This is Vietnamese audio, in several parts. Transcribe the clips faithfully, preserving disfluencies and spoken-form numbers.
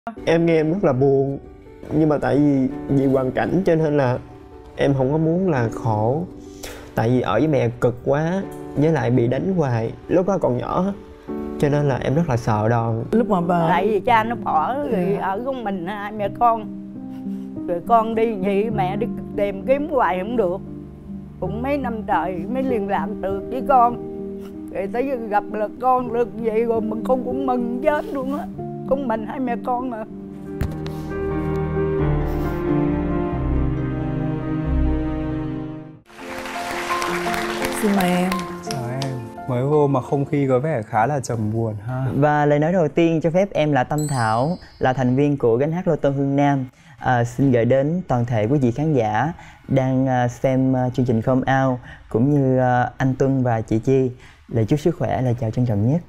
Em nghe em rất là buồn, nhưng mà tại vì vì hoàn cảnh cho nên là em không có muốn là khổ. Tại vì ở với mẹ cực quá, với lại bị đánh hoài, lúc đó còn nhỏ cho nên là em rất là sợ đòn. Lúc mà bà... tại vì cha nó bỏ rồi ở con mình hai mẹ con, rồi con đi vậy mẹ đi tìm kiếm hoài không được, cũng mấy năm trời mới liên lạc được với con, rồi tới gặp là con được vậy rồi mà con cũng mừng chết luôn á, con mình hai mẹ con mà. Xin mời em. Chào em. Mới vô mà không khí có vẻ khá là trầm buồn ha. Và lời nói đầu tiên cho phép em là Tâm Thảo, là thành viên của gánh hát Lô Tô Hương Nam. À, xin gửi đến toàn thể quý vị khán giả đang uh, xem uh, chương trình Come Out, cũng như uh, anh Tuân và chị Chi lời chúc sức khỏe, lời chào trân trọng nhất.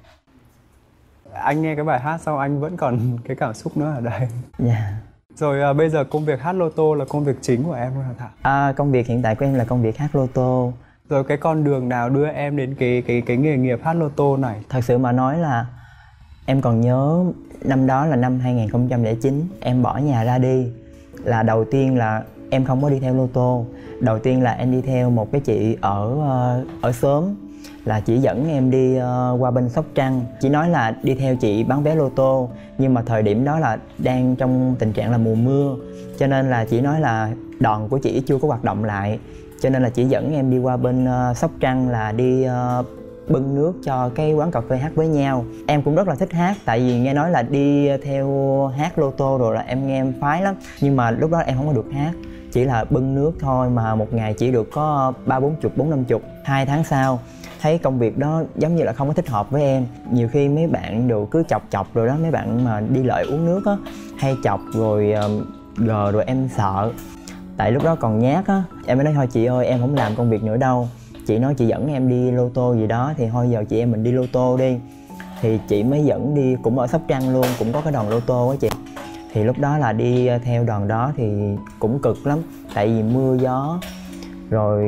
Anh nghe cái bài hát xong anh vẫn còn cái cảm xúc nữa ở đây. Dạ. Yeah. Rồi à, bây giờ công việc hát lô tô là công việc chính của em luôn hả Thảo? À, công việc hiện tại của em là công việc hát lô tô. Rồi cái con đường nào đưa em đến cái cái cái nghề nghiệp hát lô tô này? Thật sự mà nói là em còn nhớ năm đó là năm hai nghìn không trăm lẻ chín, em bỏ nhà ra đi. Là đầu tiên là em không có đi theo lô tô. Đầu tiên là em đi theo một cái chị ở ở xóm, là chỉ dẫn em đi uh, qua bên Sóc Trăng. Chỉ nói là đi theo chị bán vé lô tô, nhưng mà thời điểm đó là đang trong tình trạng là mùa mưa, cho nên là chỉ nói là đòn của chị chưa có hoạt động lại, cho nên là chỉ dẫn em đi qua bên uh, Sóc Trăng là đi uh, bưng nước cho cái quán cà phê hát với nhau. Em cũng rất là thích hát, tại vì nghe nói là đi theo hát lô tô rồi là em nghe em phái lắm, nhưng mà lúc đó em không có được hát, chỉ là bưng nước thôi, mà một ngày chỉ được có ba bốn chục, bốn năm chục. Hai tháng sau thấy công việc đó giống như là không có thích hợp với em. Nhiều khi mấy bạn đều cứ chọc chọc rồi đó, mấy bạn mà đi lợi uống nước á hay chọc rồi uh, gờ rồi em sợ. Tại lúc đó còn nhát á, em mới nói thôi chị ơi em không làm công việc nữa đâu. Chị nói chị dẫn em đi lô tô gì đó thì thôi giờ chị em mình đi lô tô đi. Thì chị mới dẫn đi, cũng ở Sóc Trăng luôn, cũng có cái đoàn lô tô á chị. Thì lúc đó là đi theo đoàn đó thì cũng cực lắm, tại vì mưa gió. Rồi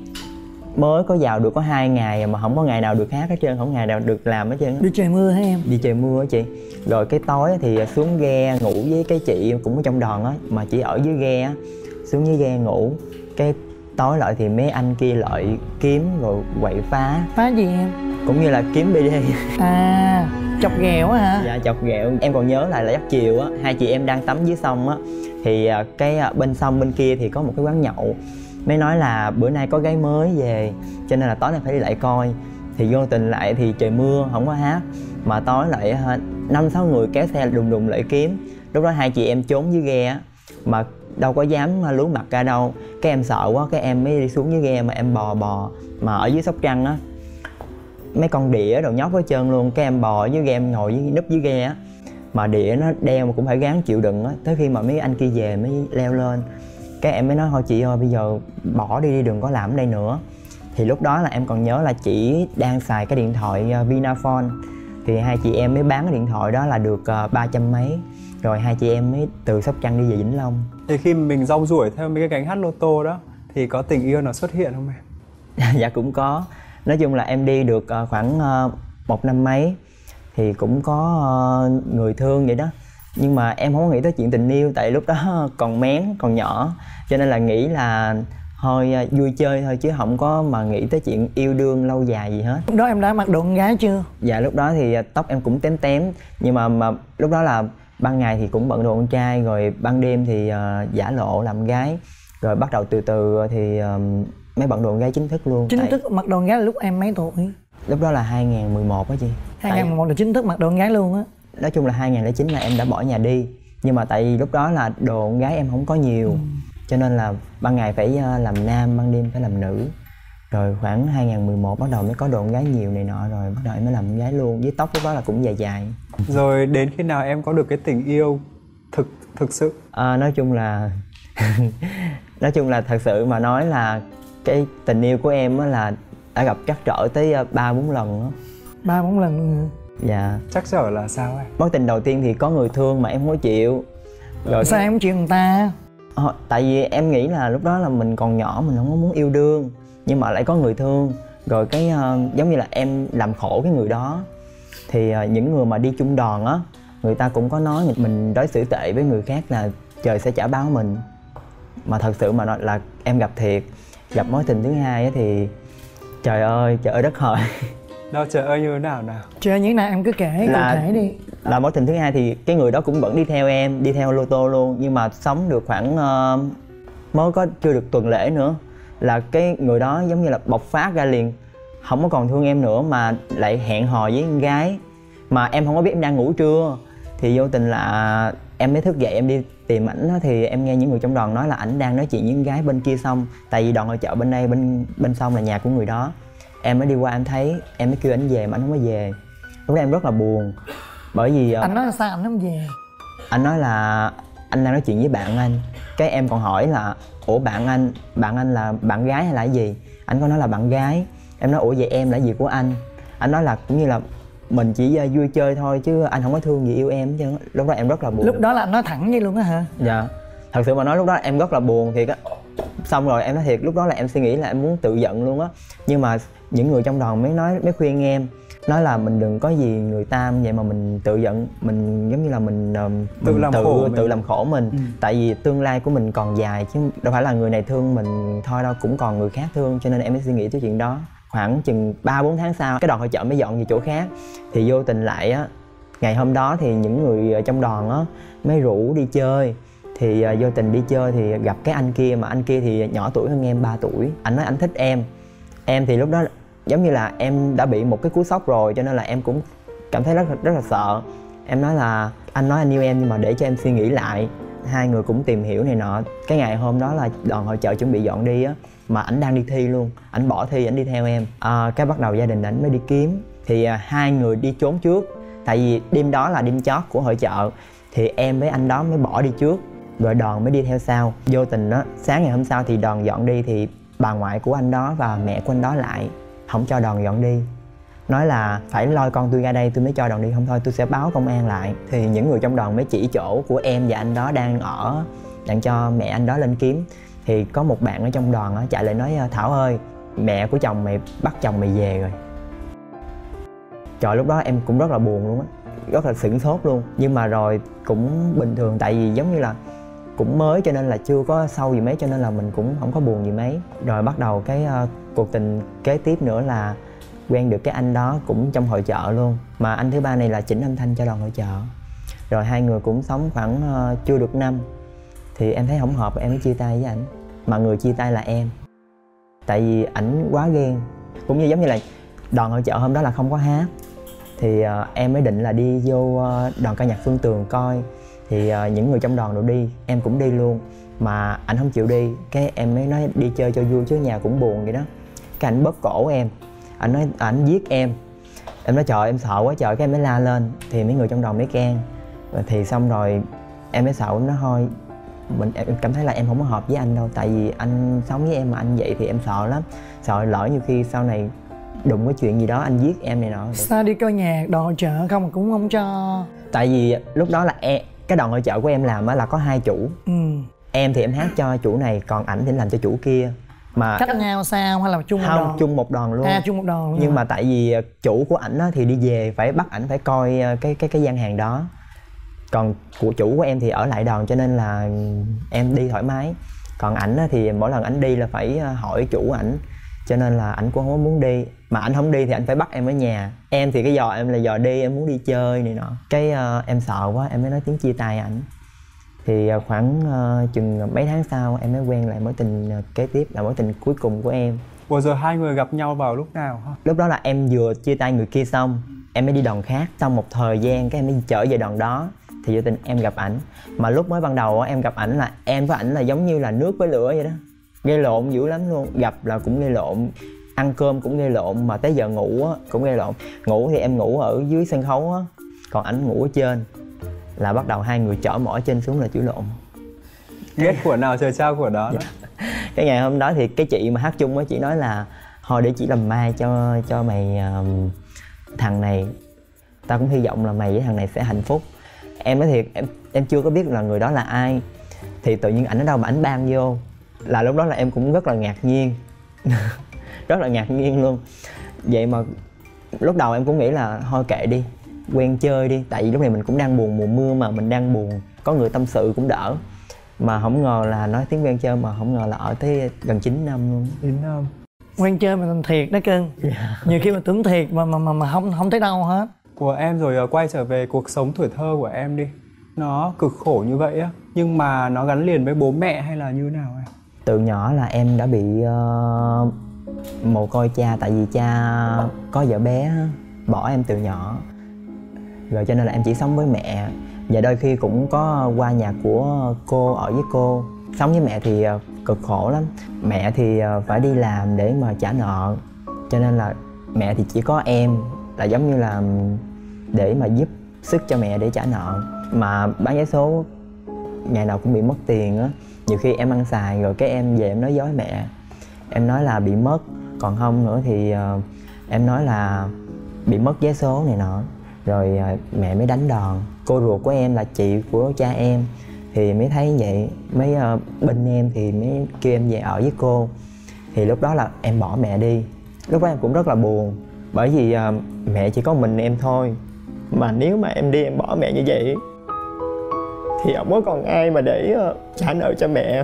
mới có vào được có hai ngày mà không có ngày nào được hát hết trơn, không ngày nào được làm hết trơn. Đi trời mưa hả em? Đi trời mưa á chị. Rồi cái tối thì xuống ghe ngủ với cái chị cũng ở trong đoàn á, mà chỉ ở dưới ghe á, xuống dưới ghe ngủ. Cái tối lại thì mấy anh kia lại kiếm rồi quậy phá. Phá gì em? Cũng như là kiếm bê đê. À, chọc ghẹo á hả? Dạ, chọc ghẹo. Em còn nhớ là là giấc chiều á, hai chị em đang tắm dưới sông á, thì cái bên sông bên kia thì có một cái quán nhậu. Mới nói là bữa nay có gái mới về, cho nên là tối nay phải đi lại coi. Thì vô tình lại thì trời mưa không có hát, mà tối lại năm sáu người kéo xe đùng đùng lại kiếm. Lúc đó hai chị em trốn dưới ghe á, mà đâu có dám lú mặt ra đâu. Cái em sợ quá, cái em mới đi xuống dưới ghe mà em bò bò. Mà ở dưới Sóc Trăng á, mấy con đĩa đồ nhóc hết trơn luôn. Cái em bò ở dưới ghe, em ngồi dưới núp dưới ghe á, mà đĩa nó đeo mà cũng phải gắng chịu đựng á. Tới khi mà mấy anh kia về mới leo lên. Cái em mới nói thôi chị ơi bây giờ bỏ đi đi, đừng có làm ở đây nữa. Thì lúc đó là em còn nhớ là chị đang xài cái điện thoại Vinaphone. Thì hai chị em mới bán cái điện thoại đó là được ba trăm mấy. Rồi hai chị em mới từ Sóc Trăng đi về Vĩnh Long. Thì khi mình rong ruổi theo mấy cái gánh hát lô tô đó thì có tình yêu nào xuất hiện không em? Dạ cũng có. Nói chung là em đi được khoảng một năm mấy thì cũng có người thương vậy đó. Nhưng mà em không có nghĩ tới chuyện tình yêu, tại lúc đó còn mén, còn nhỏ, cho nên là nghĩ là thôi vui chơi thôi, chứ không có mà nghĩ tới chuyện yêu đương lâu dài gì hết. Lúc đó em đã mặc đồ con gái chưa? Dạ lúc đó thì tóc em cũng tém tém, nhưng mà, mà lúc đó là ban ngày thì cũng bận đồ con trai, rồi ban đêm thì uh, giả lộ làm gái. Rồi bắt đầu từ từ thì uh, mới bận đồ con gái chính thức luôn. Chính tại... thức mặc đồ con gái là lúc em mấy tuổi? Lúc đó là hai nghìn mười một á chị. hai nghìn mười một tại... là chính thức mặc đồ con gái luôn á? Nói chung là hai nghìn lẻ chín là em đã bỏ nhà đi. Nhưng mà tại vì lúc đó là đồ con gái em không có nhiều, ừ. cho nên là ban ngày phải làm nam, ban đêm phải làm nữ. Rồi khoảng hai nghìn mười một bắt đầu mới có đồ con gái nhiều này nọ, rồi bắt đầu em mới làm con gái luôn. Với tóc lúc đó là cũng dài dài. Rồi đến khi nào em có được cái tình yêu thực thực sự? À, nói chung là nói chung là thật sự mà nói là cái tình yêu của em á là đã gặp trắc trở tới ba bốn lần á. Ba bốn lần? Dạ. Trắc trở là sao em? Mối tình đầu tiên thì có người thương mà em không có chịu. Rồi sao em không chịu người ta? À, tại vì em nghĩ là lúc đó là mình còn nhỏ, mình không có muốn yêu đương, nhưng mà lại có người thương. Rồi cái uh, giống như là em làm khổ cái người đó. Thì uh, những người mà đi chung đoàn á, người ta cũng có nói mình đối xử tệ với người khác là trời sẽ trả báo mình. Mà thật sự mà nói là em gặp thiệt, gặp mối tình thứ hai á thì trời ơi, trời ơi đất hỡi. Đâu trời ơi như thế nào nào? Trời như thế nào em cứ kể cụ Là- thể đi. Là mối tình thứ hai thì cái người đó cũng vẫn đi theo em, đi theo lô tô luôn. Nhưng mà sống được khoảng uh, mới có chưa được tuần lễ nữa là cái người đó giống như là bộc phát ra liền, không có còn thương em nữa mà lại hẹn hò với con gái. Mà em không có biết em đang ngủ trưa, thì vô tình là em mới thức dậy em đi tìm ảnh á, thì em nghe những người trong đoàn nói là ảnh đang nói chuyện với con gái bên kia sông. Tại vì đoàn hội chợ bên đây, bên bên sông là nhà của người đó. Em mới đi qua em thấy, em mới kêu ảnh về mà anh không có về. Lúc đó em rất là buồn, bởi vì Anh nói là sao anh không về? anh nói là anh đang nói chuyện với bạn anh. Cái em còn hỏi là ủa bạn anh, bạn anh là bạn gái hay là cái gì? Anh có nói là bạn gái. Em nói ủa vậy em là gì của anh? Anh nói là cũng như là mình chỉ uh, vui chơi thôi chứ anh không có thương gì yêu em chứ. Lúc đó em rất là buồn. Lúc đó là anh nói thẳng vậy luôn á hả? Dạ. Thật sự mà nói lúc đó em rất là buồn thiệt á. Xong rồi em nói thiệt lúc đó là em suy nghĩ là em muốn tự giận luôn á. Nhưng mà những người trong đoàn mới nói, mới khuyên em, nói là mình đừng có gì người ta vậy mà mình tự giận, mình giống như là mình, mình Tự làm tự, khổ tự mình. làm khổ mình. Ừ. Tại vì tương lai của mình còn dài chứ đâu phải là người này thương mình thôi đâu, cũng còn người khác thương. Cho nên em mới suy nghĩ tới chuyện đó. Khoảng chừng ba bốn tháng sau cái đoàn hội chợ mới dọn về chỗ khác, thì vô tình lại á, ngày hôm đó thì những người trong đoàn á mới rủ đi chơi. Thì uh, vô tình đi chơi thì gặp cái anh kia, mà anh kia thì nhỏ tuổi hơn em ba tuổi. Anh nói anh thích em. Em thì lúc đó giống như là em đã bị một cái cú sốc rồi, cho nên là em cũng cảm thấy rất rất là sợ. Em nói là anh nói anh yêu em nhưng mà để cho em suy nghĩ lại. Hai người cũng tìm hiểu này nọ. Cái ngày hôm đó là đoàn hội chợ chuẩn bị dọn đi á, mà ảnh đang đi thi luôn, ảnh bỏ thi ảnh đi theo em. À, cái bắt đầu gia đình ảnh mới đi kiếm. Thì à, hai người đi trốn trước. Tại vì đêm đó là đêm chót của hội chợ, thì em với anh đó mới bỏ đi trước, rồi đoàn mới đi theo sau. Vô tình đó, sáng ngày hôm sau thì đoàn dọn đi thì bà ngoại của anh đó và mẹ của anh đó lại không cho đoàn dọn đi, nói là phải lôi con tôi ra đây tôi mới cho đoàn đi, không thôi tôi sẽ báo công an lại. Thì những người trong đoàn mới chỉ chỗ của em và anh đó đang ở, đang cho mẹ anh đó lên kiếm. Thì có một bạn ở trong đoàn đó chạy lại nói Thảo ơi, mẹ của chồng mày bắt chồng mày về rồi. Trời, lúc đó em cũng rất là buồn luôn á, rất là sửng sốt luôn. Nhưng mà rồi cũng bình thường, tại vì giống như là cũng mới cho nên là chưa có sâu gì mấy, cho nên là mình cũng không có buồn gì mấy. Rồi bắt đầu cái uh, cuộc tình kế tiếp nữa là quen được cái anh đó cũng trong hội chợ luôn. Mà anh thứ ba này là chỉnh âm thanh cho đoàn hội chợ. Rồi hai người cũng sống khoảng uh, chưa được năm thì em thấy không hợp, em mới chia tay với ảnh. Mà người chia tay là em, tại vì ảnh quá ghen. Cũng như giống như là đoàn hội chợ hôm đó là không có hát, thì uh, em mới định là đi vô uh, đoàn ca nhạc Phương Tường coi. Thì uh, những người trong đoàn đều đi, em cũng đi luôn. Mà ảnh không chịu đi, cái em mới nói đi chơi cho vui chứ nhà cũng buồn vậy đó. Cái ảnh bóp cổ em, ảnh nói ảnh giết em. Em nói trời em sợ quá trời, cái em mới la lên. Thì mấy người trong đoàn mới can. Thì xong rồi em mới sợ, em nói thôi mình, em cảm thấy là em không có hợp với anh đâu. Tại vì anh sống với em mà anh vậy thì em sợ lắm. Sợ lỡ như khi sau này đụng cái chuyện gì đó anh giết em này nọ. Sao đi coi nhạc đoàn hội chợ không mà cũng không cho? Tại vì lúc đó là em, cái đoàn hội chợ của em làm á là có hai chủ. Ừ. Em thì em hát cho chủ này, còn ảnh thì làm cho chủ kia. Mà Cách nhau sao hay là chung một không, đoàn? chung một đoàn luôn. À, chung một đoàn luôn. Nhưng hả? mà tại vì chủ của ảnh á thì đi về phải bắt ảnh phải coi cái cái cái gian hàng đó. Còn của chủ của em thì ở lại đoàn, cho nên là em đi thoải mái. Còn ảnh á thì mỗi lần ảnh đi là phải hỏi chủ ảnh, cho nên là ảnh cũng không có muốn đi. Mà ảnh không đi thì ảnh phải bắt em ở nhà. Em thì cái giò em là giò đi, em muốn đi chơi này nọ. Cái uh, em sợ quá em mới nói tiếng chia tay ảnh. Thì uh, khoảng uh, chừng mấy tháng sau em mới quen lại mối tình uh, kế tiếp, là mối tình cuối cùng của em. Ủa rồi hai người gặp nhau vào lúc nào hả? Lúc đó là em vừa chia tay người kia xong, em mới đi đoàn khác. Sau một thời gian cái em mới trở về đoàn đó, thì vô tình em gặp ảnh. Mà lúc mới ban đầu em gặp ảnh là em với ảnh là giống như là nước với lửa vậy đó, gây lộn dữ lắm luôn. Gặp là cũng gây lộn, ăn cơm cũng gây lộn, mà tới giờ ngủ á cũng gây lộn. Ngủ thì em ngủ ở dưới sân khấu á, còn ảnh ngủ ở trên. Là bắt đầu hai người chở mỏ trên xuống là chửi lộn. Ghét của nào trời trao của đó. Dạ. Cái ngày hôm đó thì cái chị mà hát chung á, chị nói là thôi để chị làm mai cho cho mày uh, thằng này. Tao cũng hy vọng là mày với thằng này sẽ hạnh phúc. Em nói thiệt, em em chưa có biết là người đó là ai. Thì tự nhiên ảnh ở đâu mà ảnh ban vô. Là lúc đó là em cũng rất là ngạc nhiên. Rất là ngạc nhiên luôn. Vậy mà lúc đầu em cũng nghĩ là thôi kệ đi, quen chơi đi, tại vì lúc này mình cũng đang buồn, mùa mưa mà mình đang buồn, có người tâm sự cũng đỡ. Mà không ngờ là nói tiếng quen chơi mà không ngờ là ở tới gần chín năm luôn. chín năm. Quen chơi mà thành thiệt đó cưng. Dạ. Nhiều khi mà tưởng thiệt mà mà mà, mà không không thấy đâu hết. Của em rồi quay trở về cuộc sống tuổi thơ của em đi. Nó cực khổ như vậy á, nhưng mà nó gắn liền với bố mẹ hay là như nào em? Từ nhỏ là em đã bị uh, mồ côi cha, tại vì cha có vợ bé bỏ em từ nhỏ. Rồi cho nên là em chỉ sống với mẹ. Và đôi khi cũng có qua nhà của cô ở với cô. Sống với mẹ thì uh, cực khổ lắm. Mẹ thì uh, phải đi làm để mà trả nợ. Cho nên là mẹ thì chỉ có em là giống như là để mà giúp sức cho mẹ để trả nợ. Mà bán vé số ngày nào cũng bị mất tiền á. Nhiều khi em ăn xài rồi cái em về em nói dối mẹ. Em nói là bị mất, còn không nữa thì uh, em nói là bị mất vé số này nọ. Rồi uh, mẹ mới đánh đòn. Cô ruột của em là chị của cha em thì mới thấy vậy, mấy uh, bên em thì mới kêu em về ở với cô. Thì lúc đó là em bỏ mẹ đi. Lúc đó em cũng rất là buồn, bởi vì uh, mẹ chỉ có mình em thôi. Mà nếu mà em đi em bỏ mẹ như vậy thì không có còn ai mà để uh, trả nợ cho mẹ.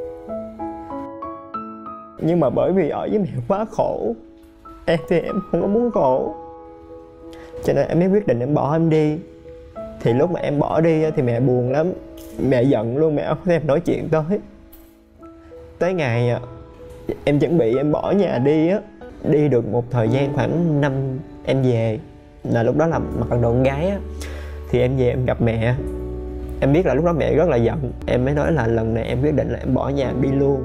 Nhưng mà bởi vì ở với mẹ quá khổ, em thì em không có muốn khổ, cho nên em mới quyết định em bỏ em đi. Thì lúc mà em bỏ đi thì mẹ buồn lắm, mẹ giận luôn, mẹ không thèm nói chuyện tới. Tới ngày em chuẩn bị em bỏ nhà đi á, đi được một thời gian khoảng năm em về, là lúc đó là mặc đồ con gái á, thì em về em gặp mẹ. Em biết là lúc đó mẹ rất là giận, em mới nói là lần này em quyết định là em bỏ nhà em đi luôn.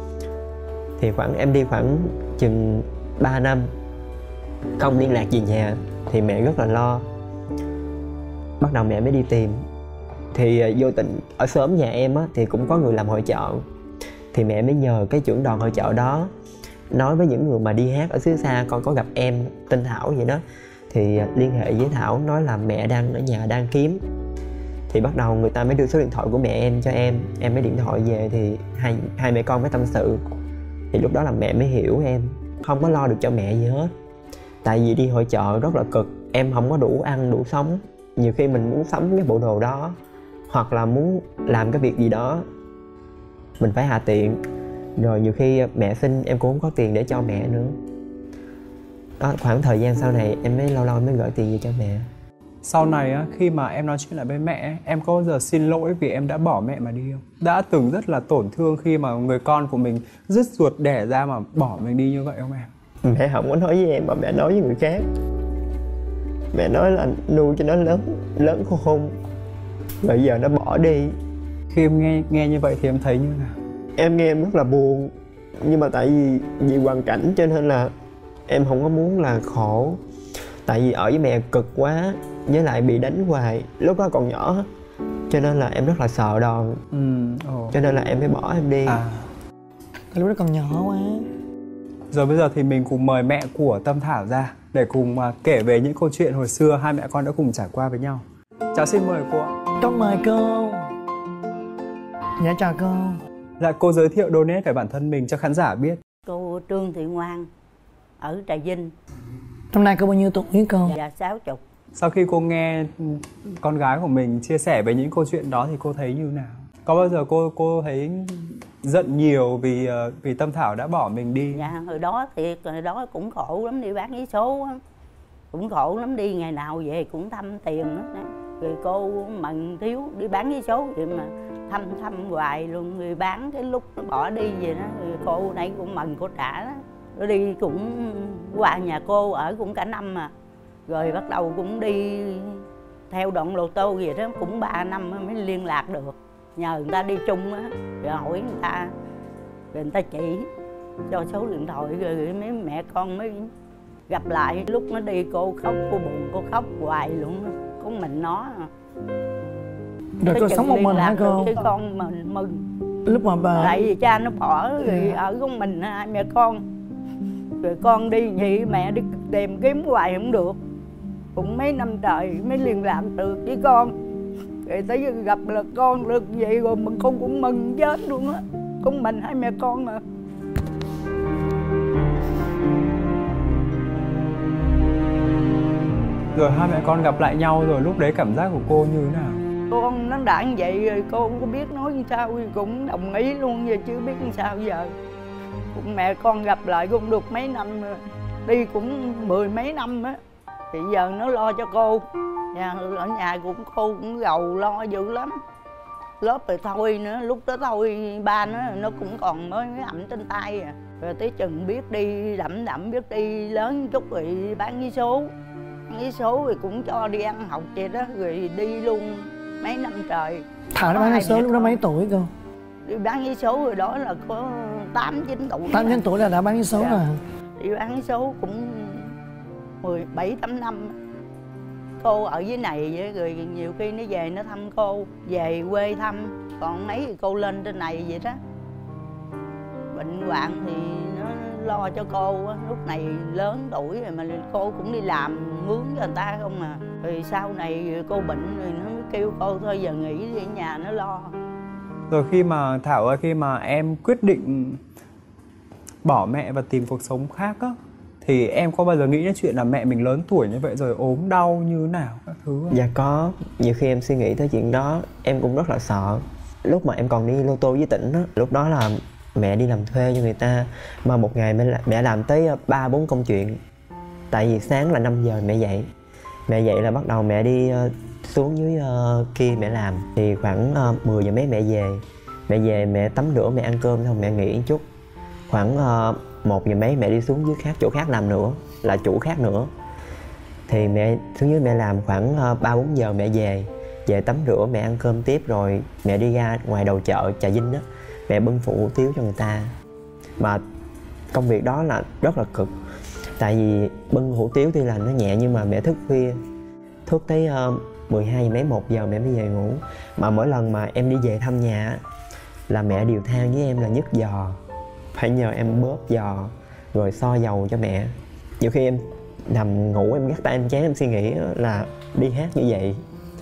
Thì khoảng em đi khoảng chừng ba năm không liên lạc gì nhà thì mẹ rất là lo. Bắt đầu mẹ mới đi tìm. Thì vô tình ở xóm nhà em á, thì cũng có người làm hội chợ. Thì mẹ mới nhờ cái trưởng đoàn hội chợ đó nói với những người mà đi hát ở xứ xa coi có gặp em tên Thảo vậy đó. Thì liên hệ với Thảo nói là mẹ đang ở nhà đang kiếm. Thì bắt đầu người ta mới đưa số điện thoại của mẹ em cho em. Em mới điện thoại về thì hai, hai mẹ con mới tâm sự. Thì lúc đó là mẹ mới hiểu em, không có lo được cho mẹ gì hết. Tại vì đi hội chợ rất là cực, em không có đủ ăn đủ sống. Nhiều khi mình muốn sắm cái bộ đồ đó, hoặc là muốn làm cái việc gì đó, mình phải hạ tiện. Rồi nhiều khi mẹ xin em cũng không có tiền để cho mẹ nữa. Đó, khoảng thời gian sau này em mới lâu lâu mới gửi tiền về cho mẹ. Sau này á, khi mà em nói chuyện lại với mẹ, em có bao giờ xin lỗi vì em đã bỏ mẹ mà đi không? Đã từng rất là tổn thương khi mà người con của mình rứt ruột đẻ ra mà bỏ mình đi như vậy không em? Mẹ không có nói với em mà mẹ nói với người khác. Mẹ nói là nuôi cho nó lớn, lớn khôn, rồi giờ nó bỏ đi. Khi em nghe nghe như vậy thì em thấy như nào? Em nghe em rất là buồn. Nhưng mà tại vì vì hoàn cảnh cho nên là em không có muốn là khổ. Tại vì ở với mẹ cực quá, với lại bị đánh hoài, lúc đó còn nhỏ, cho nên là em rất là sợ đòn. Ừ, ồ. Cho nên là em mới bỏ em đi. À. Lúc đó còn nhỏ quá. Rồi bây giờ thì mình cùng mời mẹ của Tâm Thảo ra để cùng uh, kể về những câu chuyện hồi xưa hai mẹ con đã cùng trải qua với nhau. Cháu xin mời cô ạ. Con mời cô. Dạ chào cô. Dạ, cô giới thiệu đôi nét về bản thân mình cho khán giả biết. Cô Trương Thị Ngoan ở Trà Vinh. Năm nay cô bao nhiêu tuổi cô? Dạ sáu chục. Sau khi cô nghe con gái của mình chia sẻ về những câu chuyện đó thì cô thấy như nào? Có bao giờ cô cô thấy giận nhiều vì vì Tâm Thảo đã bỏ mình đi? Dạ hồi đó thì hồi đó cũng khổ lắm, đi bán vé số á. Cũng khổ lắm, đi ngày nào về cũng thăm tiền đó. Rồi cô mần thiếu đi bán vé số vậy mà thăm thăm hoài luôn. Rồi bán cái lúc nó bỏ đi vậy đó, rồi cô này cũng mần cô trả đó. Rồi đi cũng qua nhà cô ở cũng cả năm mà. Rồi bắt đầu cũng đi theo đoạn lô tô vậy đó, cũng ba năm mới liên lạc được. Nhờ người ta đi chung á, rồi hỏi người ta, rồi người ta chỉ cho số điện thoại, rồi mấy mẹ con mới gặp lại. Lúc nó đi cô khóc, cô buồn, cô khóc hoài luôn, có mình nó. Rồi cô sống một mình hả cô? Cái con mình mừng. Lúc mà bà... Tại vì cha nó bỏ, rồi ở con mình hai mẹ con. Rồi con đi vậy mẹ đi tìm kiếm hoài không được. Cũng mấy năm trời mới liên lạc được với con. Rồi tới giờ gặp là con được vậy rồi mà con cũng mừng chết luôn á. Con mình hai mẹ con mà. Rồi hai mẹ con gặp lại nhau rồi lúc đấy cảm giác của cô như thế nào? Con nó đã như vậy rồi cô không có biết nói như sao, cũng đồng ý luôn giờ chứ biết như sao giờ. Cũng mẹ con gặp lại cũng được mấy năm rồi, đi cũng mười mấy năm á, thì giờ nó lo cho cô. Nhà, ở nhà cũng cô cũng gầu lo dữ lắm. Lớp rồi thôi nữa, lúc đó thôi ba nó nó cũng còn mới ẩm trên tay à. Rồi tới chừng biết đi đậm đậm biết đi lớn chút rồi bán vé số. Bán vé số rồi cũng cho đi ăn học vậy đó, rồi đi luôn mấy năm trời. Thảo nó bán vé số lúc đó mấy tuổi cô? Đi bán vé số rồi đó là có tám chín tuổi. Tám chín tuổi là đã bán vé số dạ. rồi. Đi bán vé số cũng mười bảy tám năm. Cô ở dưới này vậy, rồi nhiều khi nó về nó thăm cô, về quê thăm, còn mấy thì cô lên trên này vậy đó. Bệnh hoạn thì nó lo cho cô á, lúc này lớn tuổi rồi mà cô cũng đi làm mướn cho người ta không à. Rồi sau này cô bệnh rồi nó mới kêu cô thôi giờ nghỉ đi ở nhà nó lo. Rồi khi mà Thảo ơi, khi mà em quyết định bỏ mẹ và tìm cuộc sống khác á, thì em có bao giờ nghĩ đến chuyện là mẹ mình lớn tuổi như vậy rồi ốm đau như thế nào các thứ không? Dạ có, nhiều khi em suy nghĩ tới chuyện đó em cũng rất là sợ. Lúc mà em còn đi lô tô với tỉnh á, lúc đó là mẹ đi làm thuê cho người ta, mà một ngày mẹ làm tới ba bốn công chuyện. Tại vì sáng là năm giờ mẹ dậy, mẹ dậy là bắt đầu mẹ đi xuống dưới kia mẹ làm, thì khoảng mười giờ mấy mẹ về. Mẹ về mẹ tắm rửa mẹ ăn cơm xong mẹ nghỉ một chút, khoảng một giờ mấy mẹ đi xuống dưới khác chỗ khác làm nữa, là chủ khác nữa. Thì mẹ xuống dưới mẹ làm khoảng ba bốn giờ mẹ về, về tắm rửa mẹ ăn cơm tiếp, rồi mẹ đi ra ngoài đầu chợ Trà Vinh á, mẹ bưng phụ hủ tiếu cho người ta. Mà công việc đó là rất là cực, tại vì bưng hủ tiếu tuy là nó nhẹ nhưng mà mẹ thức khuya, thức tới uh, mười hai giờ mấy một giờ mẹ mới về ngủ. Mà mỗi lần mà em đi về thăm nhà là mẹ điều than với em là nhức giò, phải nhờ em bóp giò rồi so dầu cho mẹ. Nhiều khi em nằm ngủ em gác tay em chán, em suy nghĩ là đi hát như vậy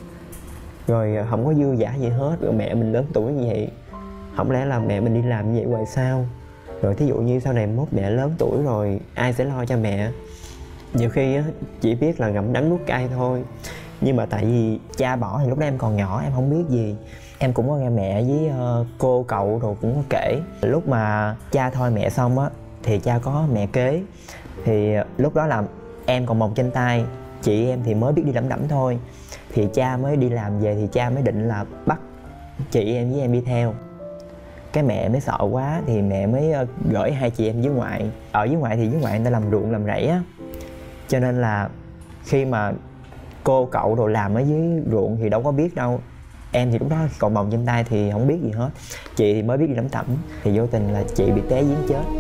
rồi không có dư dả gì hết, rồi mẹ mình lớn tuổi như vậy, không lẽ là mẹ mình đi làm như vậy hoài sao? Rồi thí dụ như sau này mốt mẹ lớn tuổi rồi ai sẽ lo cho mẹ? Nhiều khi á, chỉ biết là ngậm đắng nuốt cay thôi. Nhưng mà tại vì cha bỏ thì lúc đó em còn nhỏ, em không biết gì. Em cũng có nghe mẹ với uh, cô cậu rồi cũng có kể. Lúc mà cha thôi mẹ xong á, thì cha có mẹ kế. Thì lúc đó là em còn mọc trên tay, chị em thì mới biết đi lẩm đẩm thôi. Thì cha mới đi làm về thì cha mới định là bắt chị em với em đi theo. Cái mẹ mới sợ quá thì mẹ mới gửi hai chị em dưới ngoại. Ở dưới ngoại thì dưới ngoại người ta làm ruộng làm rẫy á, cho nên là khi mà cô cậu đồ làm ở dưới ruộng thì đâu có biết đâu. Em thì lúc đó còn bồng trên tay thì không biết gì hết. Chị thì mới biết đi lẩm tẩm, thì vô tình là chị bị té giếng chết.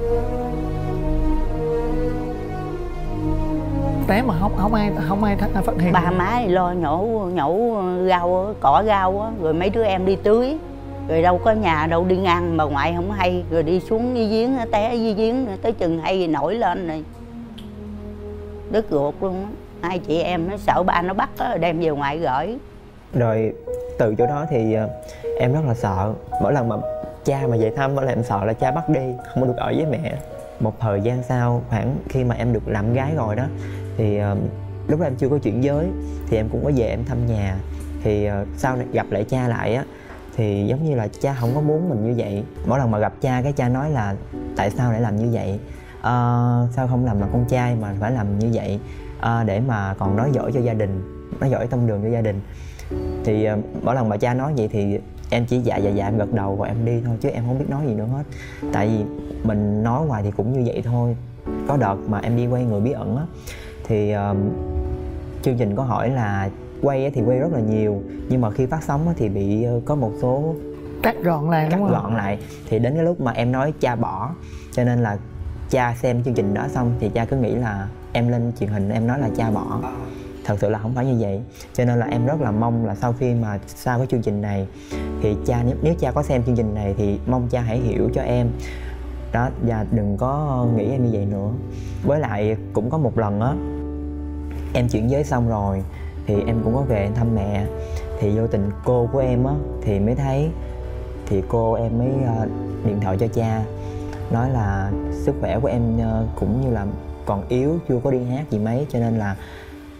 Té mà không không ai không ai phát hiện. Ba má thì lo nhổ nhổ rau cỏ rau á, rồi mấy đứa em đi tưới, rồi đâu có nhà đâu đi ngang mà ngoại không hay, rồi đi xuống dưới giếng té dưới giếng tới chừng hay nổi lên này đứt ruột luôn á. Hai chị em nó sợ ba nó bắt á, đem về ngoại gửi. Rồi từ chỗ đó thì em rất là sợ. Mỗi lần mà cha mà về thăm là em sợ là cha bắt đi, không có được ở với mẹ. Một thời gian sau, khoảng khi mà em được làm gái rồi đó, thì uh, lúc đó em chưa có chuyển giới, thì em cũng có về em thăm nhà. Thì uh, sau này gặp lại cha lại á, thì giống như là cha không có muốn mình như vậy. Mỗi lần mà gặp cha, cái cha nói là tại sao lại làm như vậy, uh, sao không làm là con trai mà phải làm như vậy, uh, để mà còn nói giỏi cho gia đình, nói giỏi tông đường cho gia đình. Thì uh, mỗi lần mà cha nói vậy thì em chỉ dạ dạ dạ em gật đầu rồi em đi thôi, chứ em không biết nói gì nữa hết. Tại vì mình nói hoài thì cũng như vậy thôi. Có đợt mà em đi quay Người Bí Ẩn á, thì uh, chương trình có hỏi là quay thì quay rất là nhiều, nhưng mà khi phát sóng thì bị uh, có một số cắt gọn lại, cắt đúng không? gọn lại. Thì đến cái lúc mà em nói cha bỏ, cho nên là cha xem chương trình đó xong thì cha cứ nghĩ là em lên truyền hình em nói là cha bỏ. Thật sự là không phải như vậy. Cho nên là em rất là mong là sau khi mà sau cái chương trình này thì cha, nếu, nếu cha có xem chương trình này thì mong cha hãy hiểu cho em đó, và đừng có nghĩ em như vậy nữa. Với lại cũng có một lần á, em chuyển giới xong rồi thì em cũng có về thăm mẹ, thì vô tình cô của em á thì mới thấy, thì cô em mới uh, điện thoại cho cha nói là sức khỏe của em uh, cũng như là còn yếu, chưa có đi hát gì mấy, cho nên là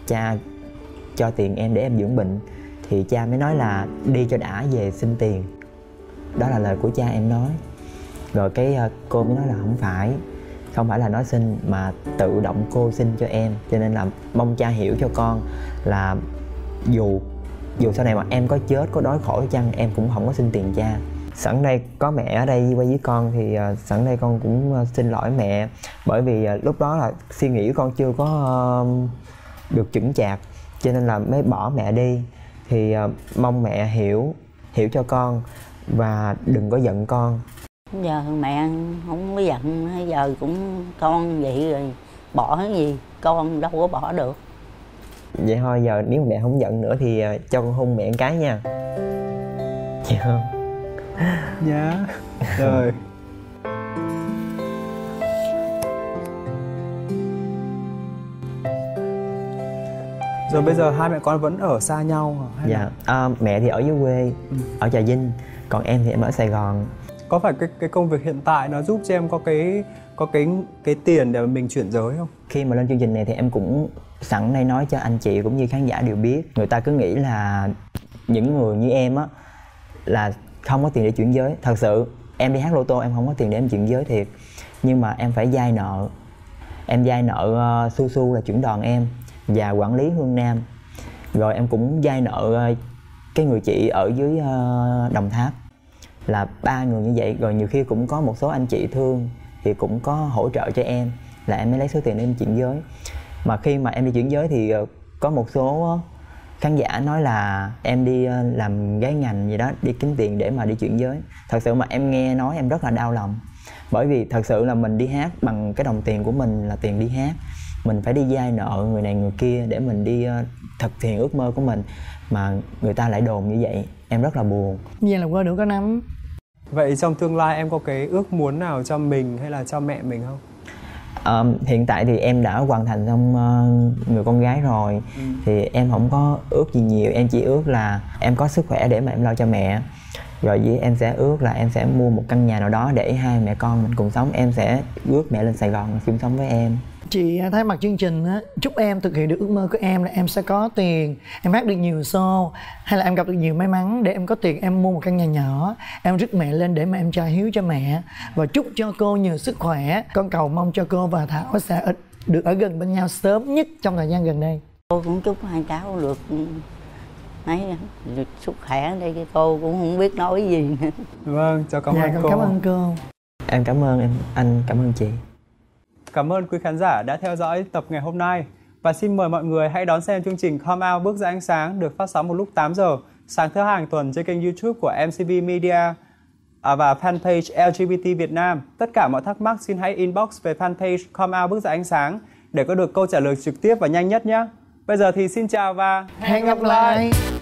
cha cho tiền em để em dưỡng bệnh, thì cha mới nói là đi cho đã về xin tiền. Đó là lời của cha em nói. Rồi cái cô mới nói là không phải, không phải là nó xin mà tự động cô xin cho em. Cho nên là mong cha hiểu cho con là dù dù sau này mà em có chết, có đói khổ chăng, em cũng không có xin tiền cha. Sẵn đây có mẹ ở đây quay với con thì uh, sẵn đây con cũng uh, xin lỗi mẹ. Bởi vì uh, lúc đó là suy nghĩ của con chưa có uh, được chững chạc, cho nên là mới bỏ mẹ đi. Thì uh, mong mẹ hiểu hiểu cho con và đừng có giận con. Giờ mẹ không có giận, giờ cũng con vậy rồi, bỏ cái gì con đâu có bỏ được. Vậy thôi, giờ nếu mẹ không giận nữa thì uh, cho con hôn mẹ một cái nha. Dạ không? Dạ. Rồi. Rồi bây giờ hai mẹ con vẫn ở xa nhau hả? Hay Dạ, là... à, mẹ thì ở dưới quê, ừ. ở Trà Vinh, còn em thì em ở Sài Gòn. Có phải cái cái công việc hiện tại nó giúp cho em có cái có cái cái tiền để mà mình chuyển giới không? Khi mà lên chương trình này thì em cũng sẵn đây nói cho anh chị cũng như khán giả đều biết. Người ta cứ nghĩ là những người như em á là không có tiền để chuyển giới. Thật sự em đi hát lô tô em không có tiền để em chuyển giới thiệt. Nhưng mà em phải vay nợ. Em vay nợ uh, Su Su là trưởng đoàn em và quản lý Hương Nam. Rồi em cũng vay nợ uh, cái người chị ở dưới uh, Đồng Tháp. Là ba người như vậy. Rồi nhiều khi cũng có một số anh chị thương thì cũng có hỗ trợ cho em, là em mới lấy số tiền để em chuyển giới. Mà khi mà em đi chuyển giới thì uh, có một số uh, khán giả nói là em đi uh, làm gái ngành gì đó, đi kiếm tiền để mà đi chuyển giới. Thật sự mà em nghe nói em rất là đau lòng. Bởi vì thật sự là mình đi hát bằng cái đồng tiền của mình là tiền đi hát. Mình phải đi vay nợ người này người kia để mình đi uh, thực hiện ước mơ của mình. Mà người ta lại đồn như vậy, em rất là buồn. Vậy là qua được có năm. Vậy trong tương lai em có cái ước muốn nào cho mình hay là cho mẹ mình không? Uh, hiện tại thì em đã hoàn thành xong uh, người con gái rồi. ừ. Thì em không có ước gì nhiều. Em chỉ ước là em có sức khỏe để mà em lo cho mẹ. Rồi với em sẽ ước là em sẽ mua một căn nhà nào đó để hai mẹ con mình cùng sống. Em sẽ ước mẹ lên Sài Gòn chung sống với em. Chị thấy mặt chương trình á, chúc em thực hiện được ước mơ của em là em sẽ có tiền, em hát được nhiều show, hay là em gặp được nhiều may mắn để em có tiền em mua một căn nhà nhỏ, em rước mẹ lên để mà em trả hiếu cho mẹ. Và chúc cho cô nhiều sức khỏe. Con cầu mong cho cô và Thảo sẽ được ở gần bên nhau sớm nhất trong thời gian gần đây. Cô cũng chúc hai cháu được mấy được sức khỏe đây, cái cô cũng không biết nói gì nữa. Vâng, chào cảm dạ, ơn cô. Cảm ơn cô. Em cảm ơn em, anh cảm ơn chị. Cảm ơn quý khán giả đã theo dõi tập ngày hôm nay. Và xin mời mọi người hãy đón xem chương trình Come Out Bước Ra Ánh Sáng được phát sóng một lúc tám giờ sáng thứ hai hàng tuần trên kênh YouTube của em xê vê Media và fanpage lờ giê bê tê Việt Nam. Tất cả mọi thắc mắc xin hãy inbox về fanpage Come Out Bước Ra Ánh Sáng để có được câu trả lời trực tiếp và nhanh nhất nhé. Bây giờ thì xin chào và hẹn gặp lại.